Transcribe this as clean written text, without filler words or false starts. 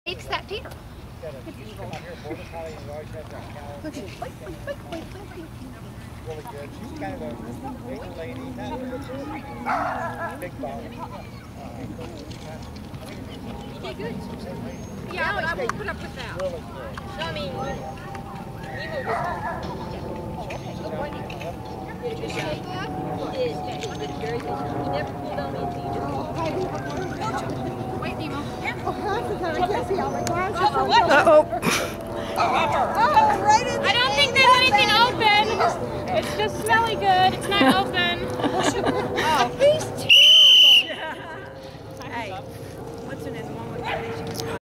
Takes that deer. It's evil. Look at it. Wait. Really good. She's kind of a big lady. Big bone. You did good. Yeah, but I won't put up with that. Really good. No, I mean, evil. Did a good job. He did a very good job. He never pulled on me until you just wait, Nemo. Uh-oh. I don't think there's anything open. It's just smelly good. It's not open.